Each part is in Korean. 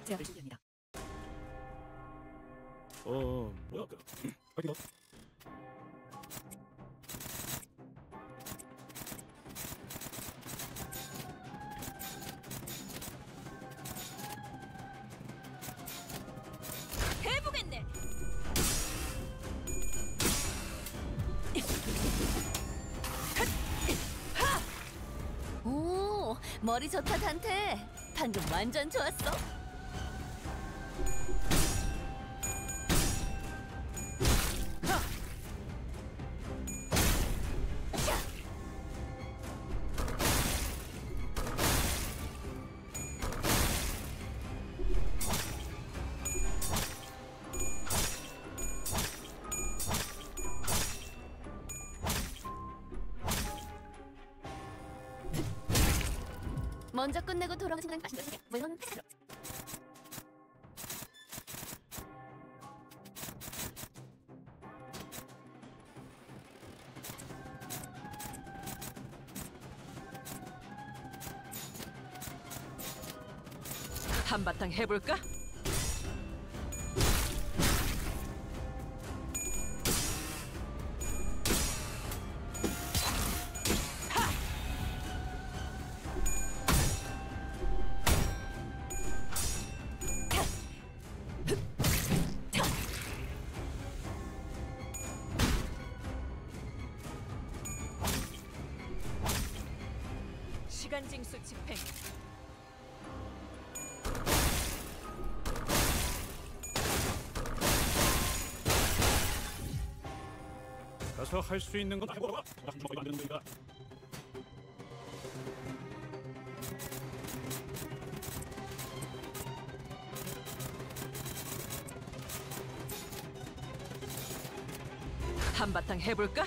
제압을 준비합니다. 뭐야? 파이팅. 해보겠네. 오, 머리 좋다 단테. 방금 완전 좋았어. 먼저 끝내고 돌아가는 생각 마시는 물론 패스로. 한바탕 해볼까? 시간 징수 집행. 가서 할 수 있는 건 해보라. 만드는 거야. 한바탕 해볼까?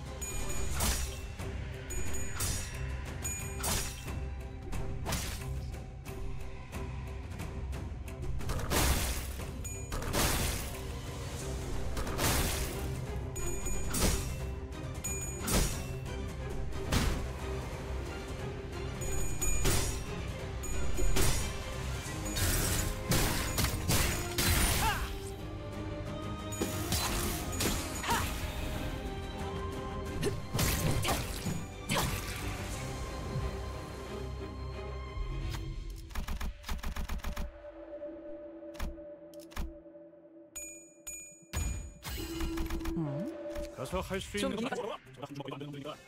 가서 할 수 있는 건 해보라. 만드는 거야.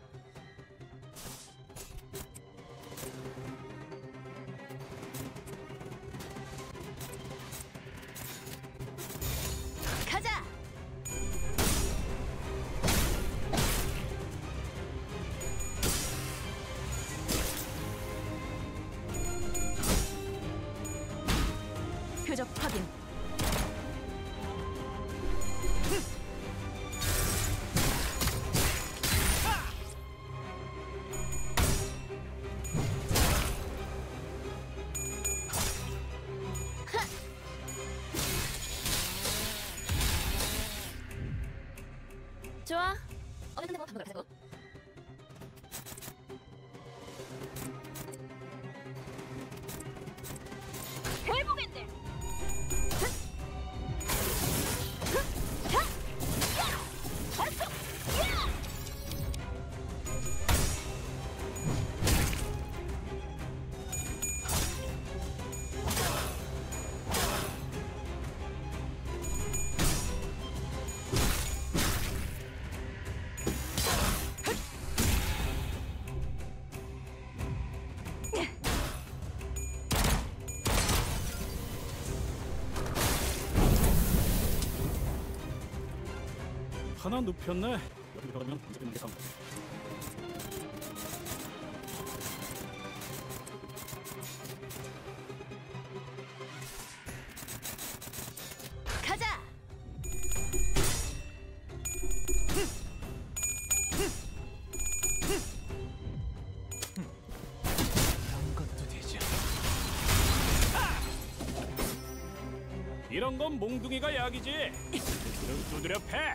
가자. 표적 확인. 좋아. 어디 뭐 방금 가자고. 해보겠네. 하나 눕혔네. 여기 가면 언제든 계산. 가자. 이런 것도 되죠. 이런 건 몽둥이가 약이지. 두드려 패.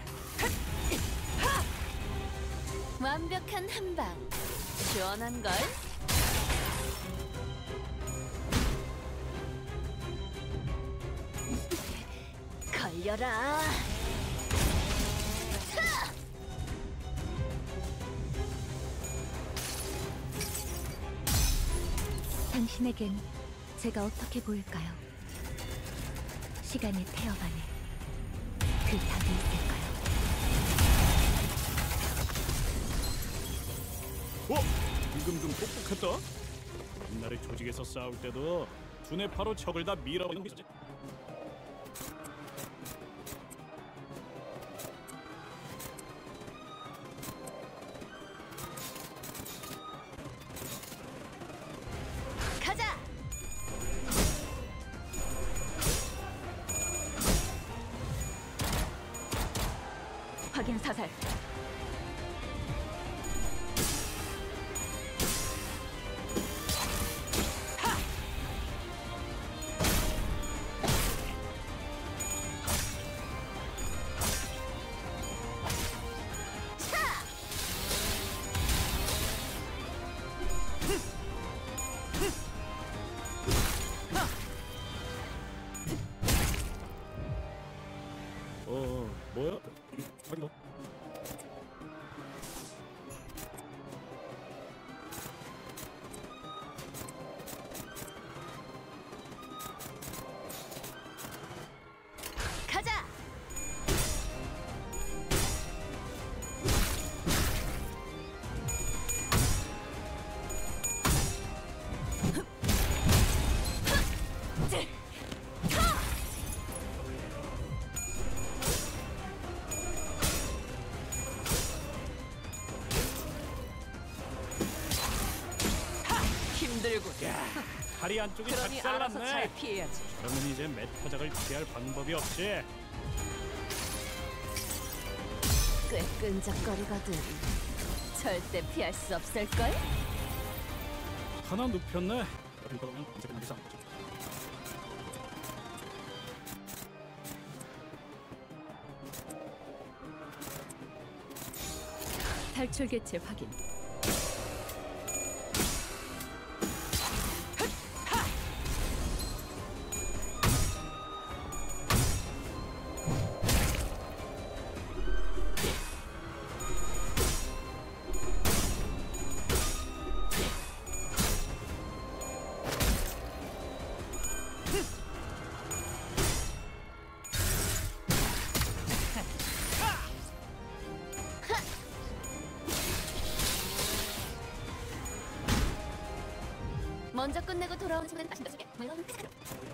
완벽한 한방. 시원한 걸. 걸려라. 당신에겐 제가 어떻게 보일까요? 시간의 태엽 안에 그 답이 있을까요? 방금 좀 똑똑했다. 옛날에 조직에서 싸울 때도 두뇌 파로 적을 다 밀어버리는 게 있었지. 가자. 확인 사살. 뭐야? 확인. 가자. 힘들군. 다리 안쪽이 그러니 알아서 작살났네. 잘 피해야지. 그러면 이제 메타작을 피할 방법이 없지. 꽤 끈적거리거든. 절대 피할 수 없을걸? 하나 눕혔네. 그러면 이제 그냥 이상. 탈출 개체 확인. 먼저 끝내고 돌아온 순간 맛있는 속에 물론 피자로.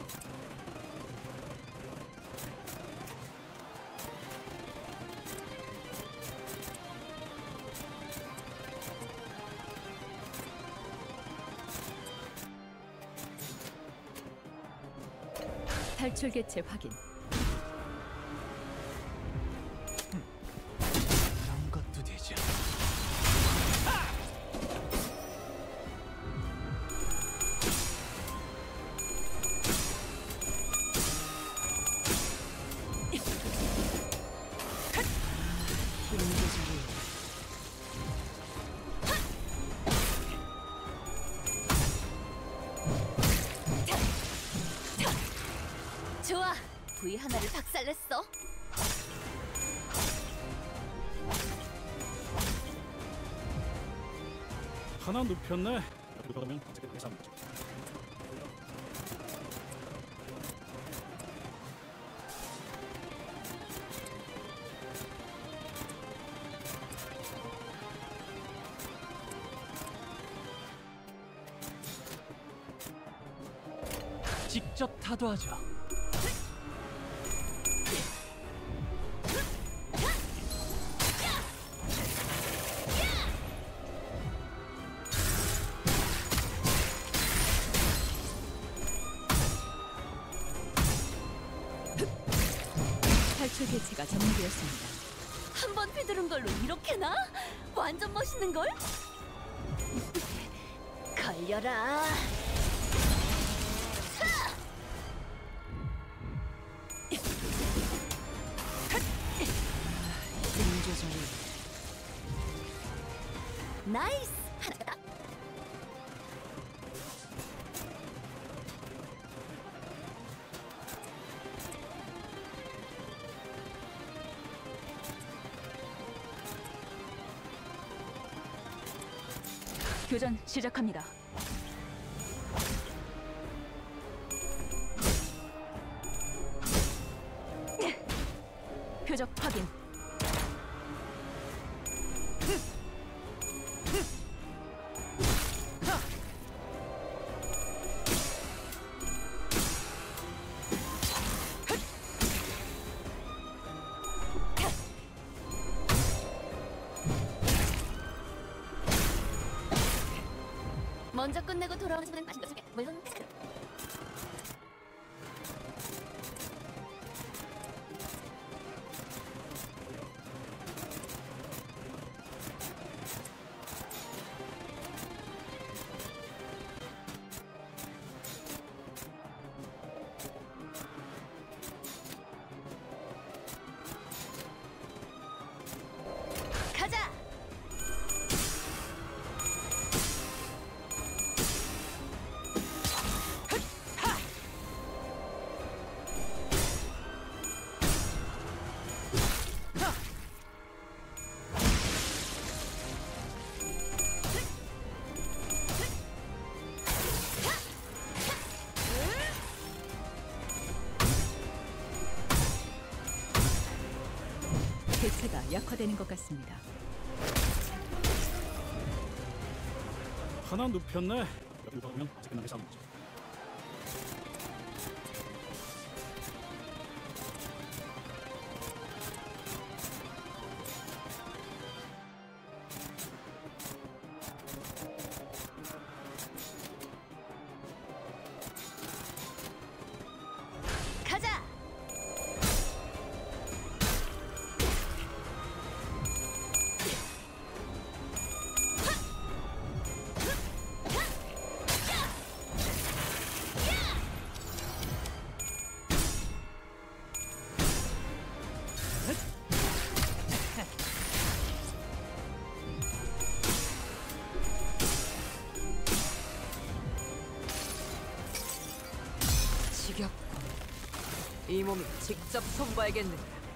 탈출 개체 확인. 그런 것도 되죠. 좋아. 부위 하나를 박살냈어. 하나 눕혔네. 그러면 이제 그냥 이상. 직접 타도하죠. 탈출 개체가 점령되었습니다. 한 번 휘두른 걸로 이렇게나? 완전 멋있는 걸? 걸려라. 힘 조절이. 나이스. 하나다. 교전 시작합니다. 표적 확인. 먼저 끝내고 돌아오는 집은 맛있는 것을 물론 가자. 대체가 약화되는 것 같습니다. 하나 눕혔네. 여기 보면 끝나게 싸우죠. 가자. 지겹고 이 몸이 직접 손봐야겠네.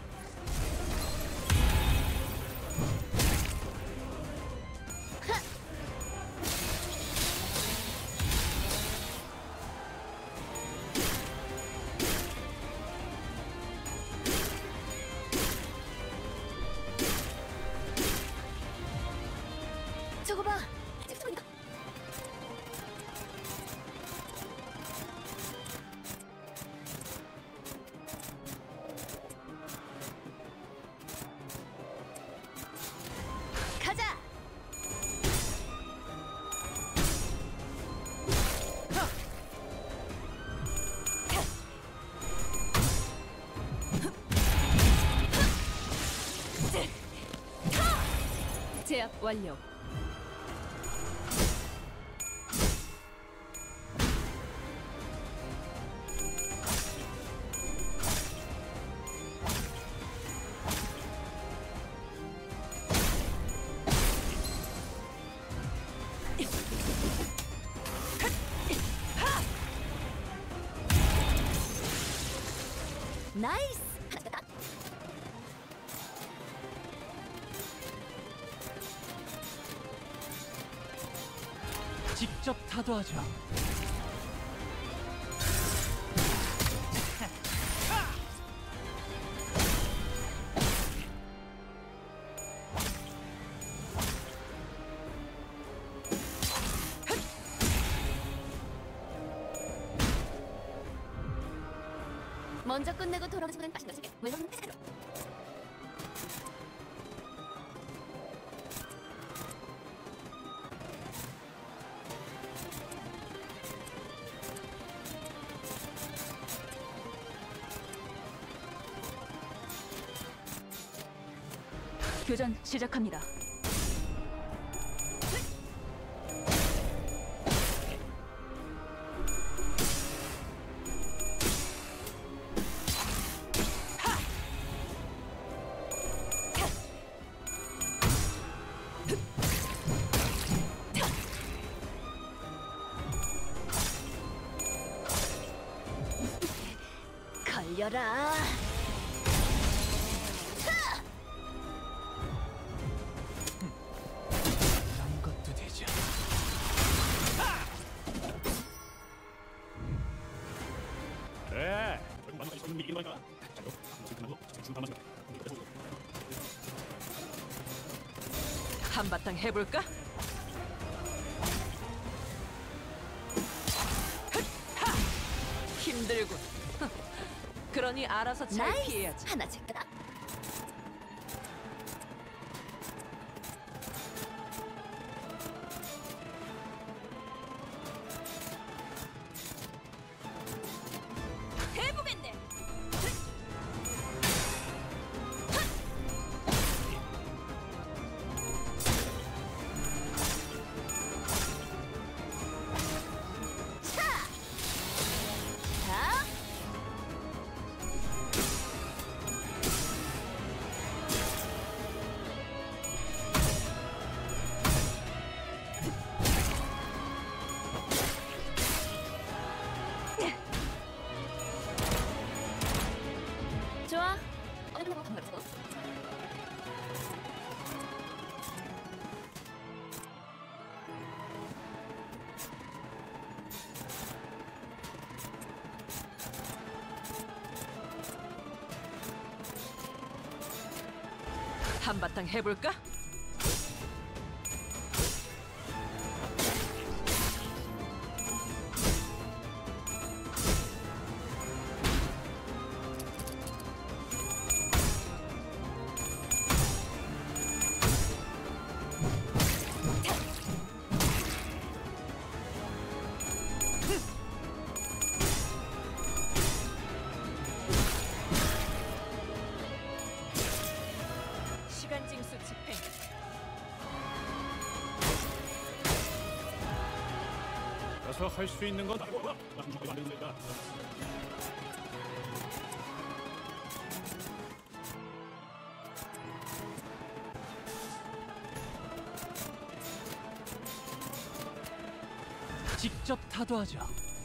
저거 봐. 소리가. 가자. 제압 완료. 나이스. 직접 타도하죠. 먼저 끝내고 돌아오는 집은 맛있는 것을 물론 교전 시작합니다. 걸려라. 이런 것도 되죠. 한바탕 해볼까? 하! 힘들군. 그러니 알아서 잘 나이스! 피해야지. 하나 제껴다. 해보겠네. 자. 좋아. 어느 정도 반갑고. 한바탕 해볼까? 시간 징수 집행. 가서 할 수 있는 건 만든다. 직접 타도하죠.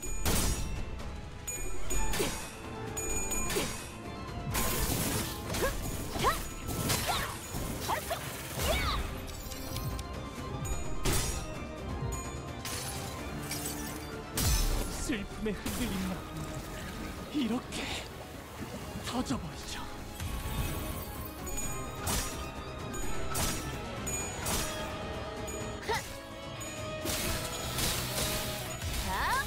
슬픔의 흔들림만 이렇게 터져버리죠. 자.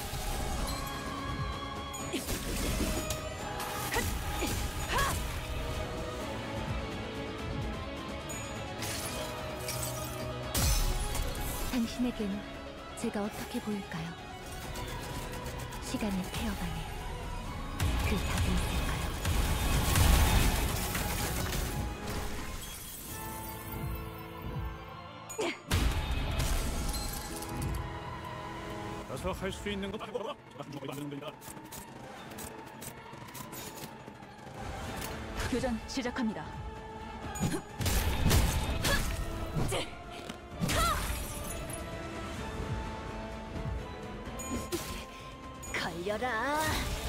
당신에겐 제가 어떻게 보일까요? 시간의 태어방에 그 답이 있을까요? 가서 할 수 있는 건 만든다. 교전 시작합니다. 걸려라.